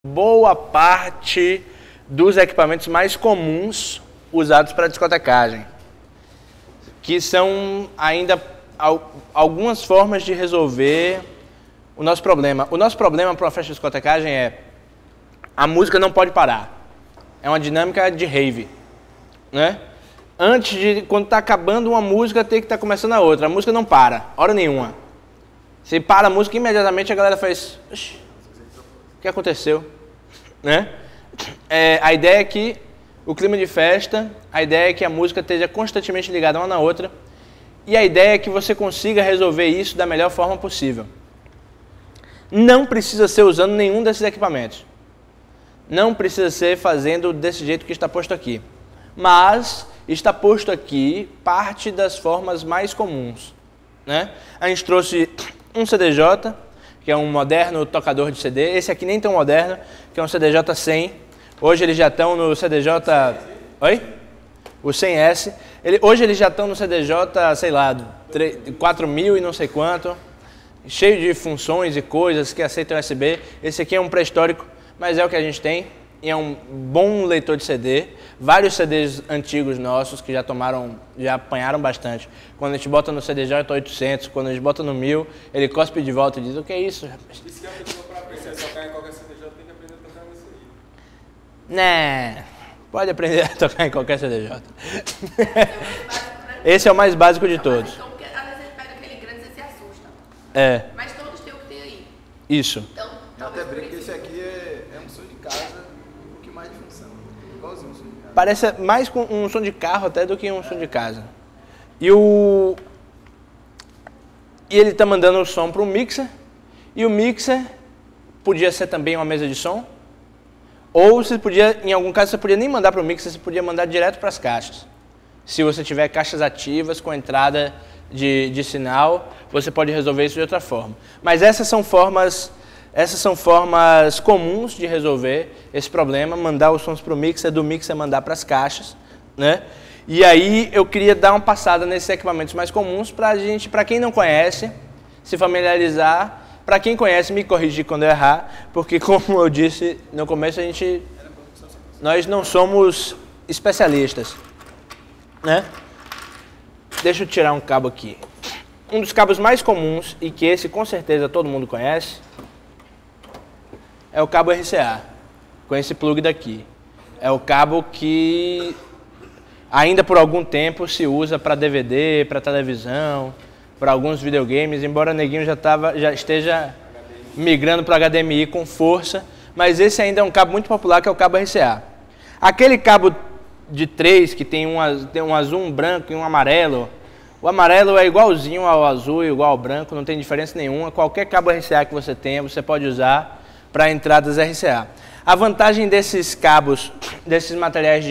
boa parte dos equipamentos mais comuns usados para discotecagem, que são ainda algumas formas de resolver o nosso problema. O nosso problema para uma festa de discotecagem é a música não pode parar. É uma dinâmica de rave, né? Antes de, quando está acabando uma música, tem que estar começando a outra. A música não para, hora nenhuma. Se para a música, imediatamente a galera faz... Oxi, o que aconteceu? Né? A ideia é que o clima de festa, a ideia é que a música esteja constantemente ligada uma na outra. E a ideia é que você consiga resolver isso da melhor forma possível. Não precisa ser usando nenhum desses equipamentos. Não precisa ser fazendo desse jeito que está posto aqui. Mas está posto aqui parte das formas mais comuns, né? A gente trouxe um CDJ, que é um moderno tocador de CD. Esse aqui nem tão moderno, que é um CDJ 100. Hoje eles já estão no CDJ... Oi? O 100S. Hoje eles já estão no CDJ, sei lá, 4.000 e não sei quanto. Cheio de funções e coisas que aceitam USB. Esse aqui é um pré-histórico, mas é o que a gente tem. E é um bom leitor de CD. Vários CDs antigos nossos que já apanharam bastante. Quando a gente bota no CDJ 800, quando a gente bota no 1000, ele cospe de volta e diz: o que é isso, rapaz? Isso que é a pessoa para aprender a tocar em qualquer CDJ, tem que aprender a tocar nisso aí. Né, pode aprender a tocar em qualquer CDJ. Esse é o mais básico de todos. Então, porque às vezes ele pega aquele grande e você se assusta. É. Mas todos têm o que tem aí. Isso. Então, Eu até brinco que esse aqui é um som de casa, um que mais de função. Igualzinho um som de casa. Parece mais com um som de carro até do que um som de casa. E ele está mandando o som para o mixer. E o mixer podia ser também uma mesa de som. Ou você podia, em algum caso, você podia nem mandar para o mixer, você podia mandar direto para as caixas. Se você tiver caixas ativas com entrada de sinal, você pode resolver isso de outra forma. Mas essas são formas comuns de resolver esse problema, mandar os sons para o mixer, do mixer mandar para as caixas, né? E aí eu queria dar uma passada nesses equipamentos mais comuns para quem não conhece, se familiarizar. Para quem conhece, me corrigir quando eu errar, porque como eu disse no começo, nós não somos especialistas, né? Deixa eu tirar um cabo aqui. Um dos cabos mais comuns, e que esse com certeza todo mundo conhece, é o cabo RCA, com esse plug daqui. É o cabo que ainda por algum tempo se usa para DVD, para televisão, para alguns videogames, embora o neguinho já esteja migrando para HDMI com força, mas esse ainda é um cabo muito popular, que é o cabo RCA. Aquele cabo de 3, que tem um azul, um branco e um amarelo, o amarelo é igualzinho ao azul, igual ao branco, não tem diferença nenhuma. Qualquer cabo RCA que você tenha, você pode usar para entradas RCA. A vantagem desses cabos, desses materiais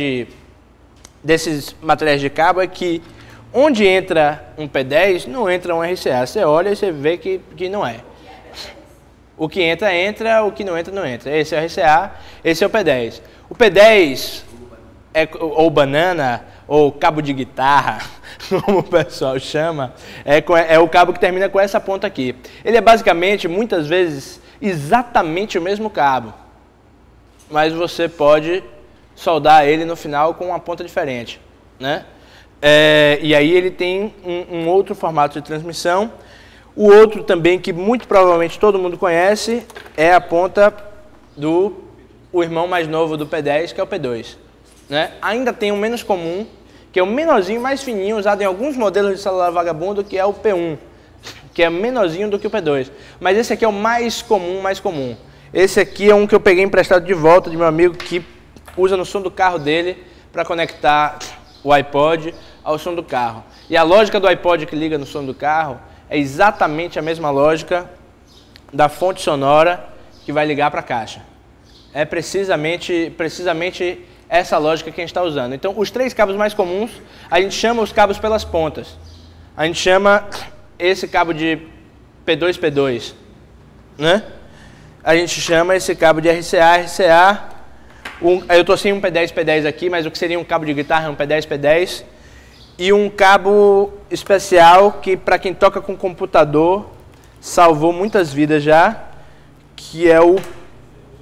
de cabo é que onde entra um P10, não entra um RCA. Você olha e você vê que não é. O que entra, entra. O que não entra, não entra. Esse é o RCA, esse é o P10. O P10, ou banana, ou cabo de guitarra, como o pessoal chama, é o cabo que termina com essa ponta aqui. Ele é basicamente, muitas vezes, exatamente o mesmo cabo. Mas você pode soldar ele no final com uma ponta diferente, né? E aí ele tem um outro formato de transmissão. O outro também, que muito provavelmente todo mundo conhece, é a ponta o irmão mais novo do P10, que é o P2. Né? Ainda tem um menos comum, que é o menorzinho, mais fininho, usado em alguns modelos de celular vagabundo, que é o P1, que é menorzinho do que o P2. Mas esse aqui é o mais comum. Esse aqui é um que eu peguei emprestado de volta de meu amigo, que usa no som do carro dele para conectar o iPod ao som do carro. E a lógica do iPod que liga no som do carro é exatamente a mesma lógica da fonte sonora que vai ligar para a caixa. É precisamente essa lógica que a gente está usando. Então, os 3 cabos mais comuns, a gente chama os cabos pelas pontas. A gente chama esse cabo de P2, né? A gente chama esse cabo de RCA. Eu estou sem um P10 aqui, mas o que seria um cabo de guitarra é um P10. E um cabo especial que, para quem toca com computador, salvou muitas vidas já, que é o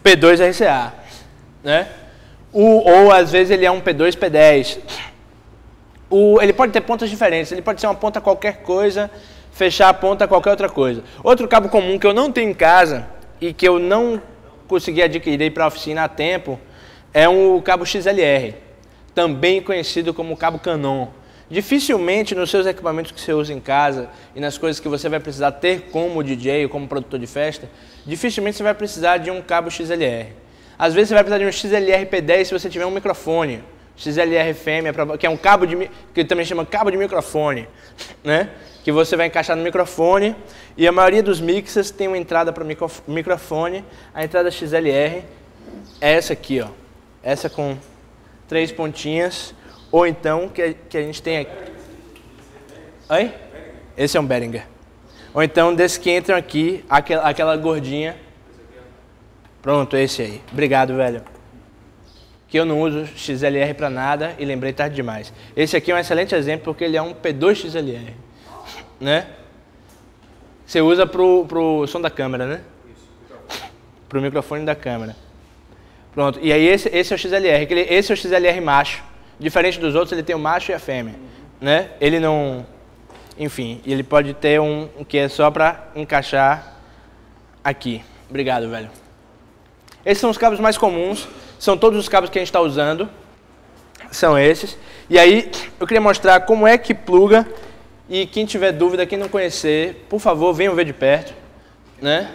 P2 RCA, né? Ou às vezes ele é um P2 P10. Ele pode ter pontas diferentes, ele pode ser uma ponta qualquer coisa, fechar a ponta qualquer outra coisa. Outro cabo comum que eu não tenho em casa e que eu não consegui adquirir para a oficina a tempo é o cabo XLR, também conhecido como cabo Canon. Dificilmente nos seus equipamentos que você usa em casa e nas coisas que você vai precisar ter como DJ ou como produtor de festa, dificilmente você vai precisar de um cabo XLR. Às vezes você vai precisar de um XLR P10 se você tiver um microfone. XLR fêmea, que é um cabo que também chama cabo de microfone, né? Que você vai encaixar no microfone, e a maioria dos mixers tem uma entrada para microfone. A entrada XLR é essa aqui, ó. Essa com 3 pontinhas, ou então que a gente tem aqui. Oi? Esse é um Behringer. Ou então desse que entram aqui, aquela gordinha. Pronto, esse aí. Obrigado, velho. Que eu não uso XLR para nada e lembrei tarde demais. Esse aqui é um excelente exemplo porque ele é um P2 XLR, né? Você usa pro som da câmera, né? Pro microfone da câmera. Pronto, e aí esse é o XLR, esse é o XLR macho. Diferente dos outros, ele tem o macho e a fêmea, né? Ele não... Enfim, ele pode ter um que é só para encaixar aqui. Obrigado, velho. Esses são os cabos mais comuns. São todos os cabos que a gente está usando, são esses. E aí, eu queria mostrar como é que pluga, e quem tiver dúvida, quem não conhecer, por favor, venham ver de perto, né?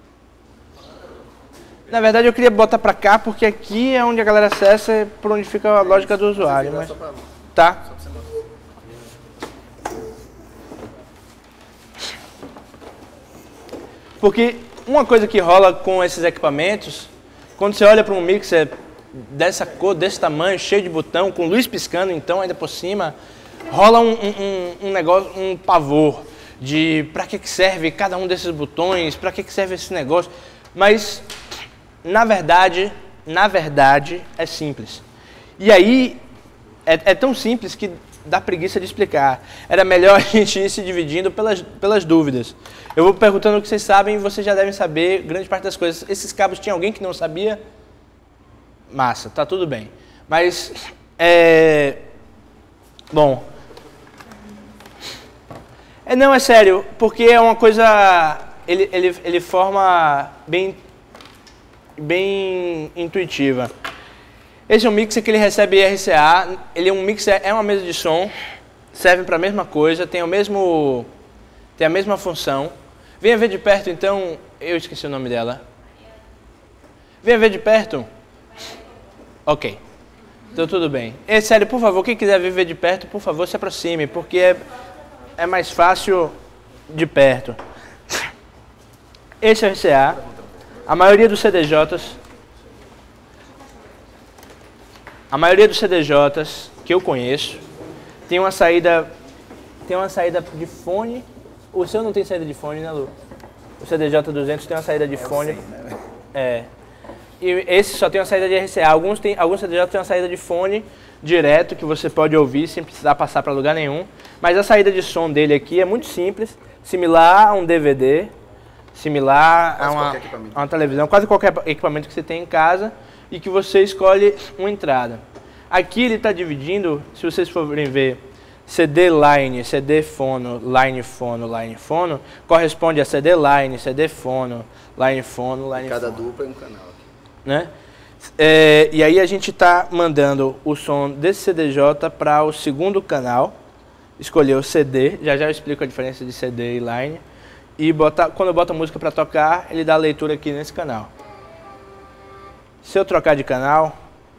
Na verdade, eu queria botar para cá, porque aqui é onde a galera acessa, é por onde fica a lógica do usuário. Mas... Tá? Porque uma coisa que rola com esses equipamentos... Quando você olha para um mixer dessa cor, desse tamanho, cheio de botão, com luz piscando, então, ainda por cima, rola um negócio, um pavor de para que serve cada um desses botões, para que serve esse negócio. Mas, na verdade, é simples. E aí, é tão simples que dá preguiça de explicar. Era melhor a gente ir se dividindo pelas dúvidas. Eu vou perguntando o que vocês sabem e vocês já devem saber grande parte das coisas. Esses cabos, tinha alguém que não sabia? Massa, tá tudo bem. Mas, bom... Não, é sério, porque é uma coisa... Ele forma bem intuitiva. Esse é um mixer que ele recebe RCA. Ele é um mixer, é uma mesa de som, serve para a mesma coisa, tem a mesma função. Venha ver de perto, então... Eu esqueci o nome dela. Venha ver de perto. Ok. Então tudo bem. Sério, por favor, quem quiser ver de perto, por favor, se aproxime, porque é mais fácil de perto. Esse é o RCA. A maioria dos CDJs... A maioria dos CDJs que eu conheço tem uma saída de fone. O seu não tem saída de fone, né, Lu? O CDJ200 tem uma saída de fone. E esse só tem uma saída de RCA. Alguns CDJ tem uma saída de fone direto que você pode ouvir sem precisar passar para lugar nenhum. Mas a saída de som dele aqui é muito simples, similar a um DVD, similar a uma televisão, quase qualquer equipamento que você tem em casa. E que você escolhe uma entrada. Aqui ele está dividindo, se vocês forem ver, CD line, CD fono, line fono, line fono, corresponde a CD line, CD fono, line fono, line Cada fono. dupla é um canal. Né? E aí a gente está mandando o som desse CDJ para o segundo canal, escolher o CD, já eu explico a diferença de CD e line, e quando eu boto a música para tocar, ele dá a leitura aqui nesse canal. Se eu trocar de canal,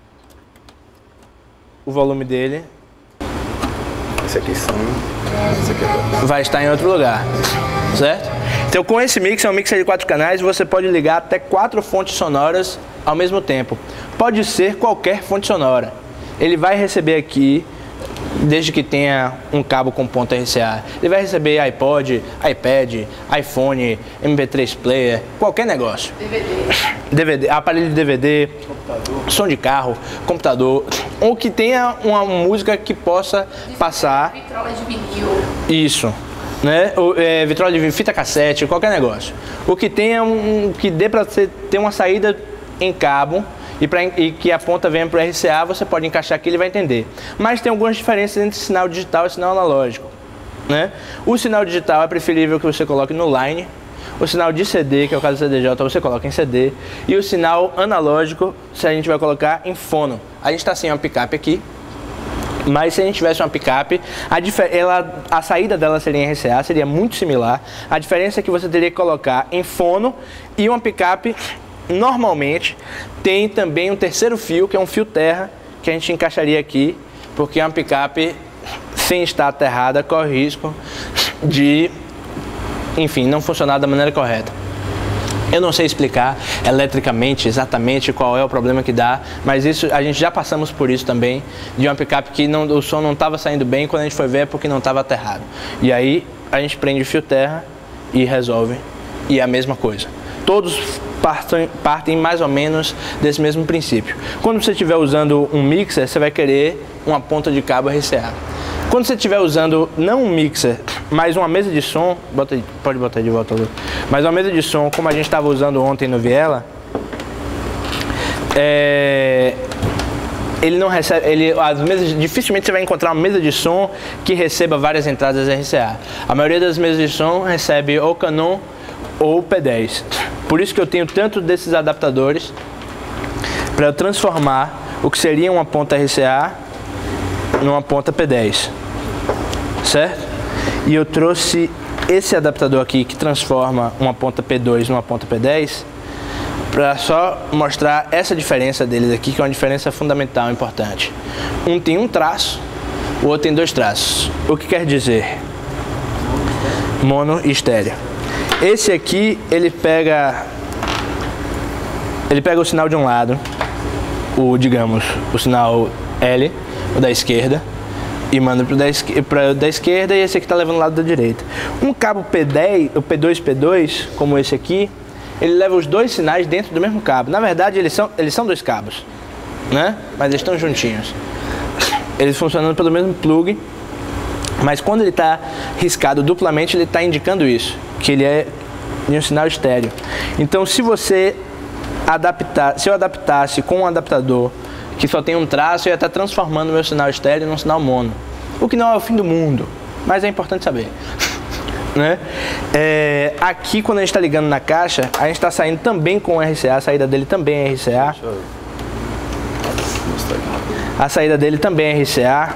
o volume dele Esse aqui são... Esse aqui é... vai estar em outro lugar, certo? Então com esse mixer, é um mixer de 4 canais, você pode ligar até 4 fontes sonoras ao mesmo tempo. Pode ser qualquer fonte sonora. Ele vai receber aqui, desde que tenha um cabo com ponta RCA, ele vai receber iPod, iPad, iPhone, MP3 player, qualquer negócio. DVD, aparelho de DVD, computador. Som de carro, computador, ou que tenha uma música que possa passar. Vitrola de vinil. Isso, né? Vitrola de vinil, fita cassete, qualquer negócio. O que tenha que dê para você ter uma saída em cabo e que a ponta venha para o RCA, você pode encaixar aqui e ele vai entender. Mas tem algumas diferenças entre sinal digital e sinal analógico, né? O sinal digital é preferível que você coloque no line. O sinal de CD, que é o caso do CDJ, você coloca em CD. E o sinal analógico, se a gente vai colocar em fono. A gente está sem uma picape aqui, mas se a gente tivesse uma picape, a saída dela seria em RCA, seria muito similar. A diferença é que você teria que colocar em fono, e uma picape, normalmente, tem também um terceiro fio, que é um fio terra, que a gente encaixaria aqui, porque uma picape, sem estar aterrada, corre risco de, enfim, não funcionar da maneira correta. Eu não sei explicar eletricamente exatamente qual é o problema que dá, mas isso a gente já passamos por isso também, de uma picape que o som não estava saindo bem, quando a gente foi ver é porque não estava aterrado. E aí a gente prende o fio terra e resolve, e é a mesma coisa. Todos partem mais ou menos desse mesmo princípio. Quando você estiver usando um mixer, você vai querer uma ponta de cabo RCA. Quando você estiver usando não um mixer, mas uma mesa de som, pode botar de volta, Lu, mas uma mesa de som, como a gente estava usando ontem no Viela, ele não recebe, dificilmente você vai encontrar uma mesa de som que receba várias entradas RCA. A maioria das mesas de som recebe ou Canon ou P10. Por isso que eu tenho tanto desses adaptadores para eu transformar o que seria uma ponta RCA numa ponta P10, certo? E eu trouxe esse adaptador aqui que transforma uma ponta P2 numa ponta P10 para só mostrar essa diferença deles aqui, que é uma diferença fundamental, importante. Um tem um traço, o outro tem dois traços. O que quer dizer? Mono e estéreo. Esse aqui, ele pega o sinal de um lado, digamos, o sinal L, o da esquerda, e manda para o da esquerda, e esse aqui está levando o lado da direita. Um cabo P10, o P2P2, como esse aqui, ele leva os dois sinais dentro do mesmo cabo. Na verdade, eles são dois cabos, né? Mas eles estão juntinhos. Eles funcionando pelo mesmo plug, mas quando ele está riscado duplamente, ele está indicando isso, que ele é de um sinal estéreo. Então, se eu adaptasse com um adaptador que só tem um traço, eu ia estar transformando o meu sinal estéreo num sinal mono. O que não é o fim do mundo, mas é importante saber. Né? Aqui, quando a gente está ligando na caixa, a gente está saindo também com RCA, a saída dele também é RCA. A saída dele também é RCA.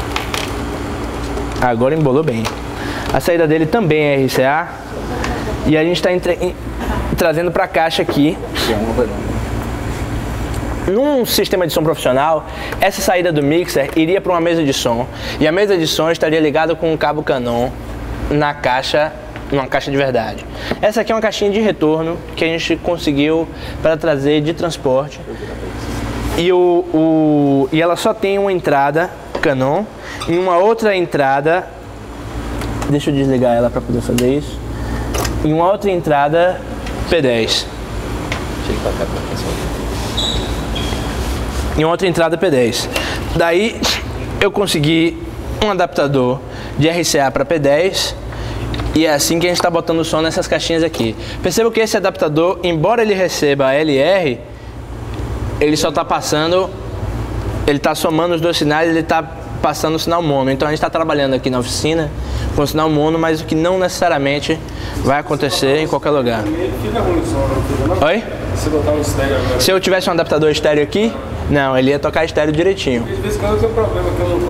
Agora embolou bem. A saída dele também é RCA. E a gente está trazendo para a caixa aqui. Num sistema de som profissional, essa saída do mixer iria para uma mesa de som. E a mesa de som estaria ligada com um cabo Canon numa caixa de verdade. Essa aqui é uma caixinha de retorno que a gente conseguiu para trazer de transporte. E ela só tem uma entrada Canon e uma outra entrada. Deixa eu desligar ela para poder fazer isso. E uma outra entrada P10. E outra entrada P10. Daí eu consegui um adaptador de RCA para P10 e é assim que a gente está botando o som nessas caixinhas aqui. Perceba que esse adaptador, embora ele receba LR, ele só está passando, ele está somando os dois sinais, ele está passando o sinal mono. Então a gente está trabalhando aqui na oficina com o sinal mono, mas o que não necessariamente vai acontecer em qualquer lugar. Oi? Se eu tivesse um adaptador estéreo aqui, não, ele ia tocar estéreo direitinho. Às vezes quando eu tenho um problema que eu não